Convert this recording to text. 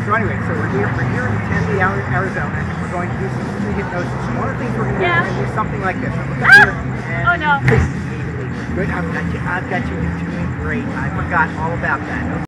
So anyway, so we're here in Tempe, Arizona, and we're going to do some street hypnosis. One of the things we're going to do is do something like this. Look up here, and oh no. good, I've got you doing great. I forgot all about that.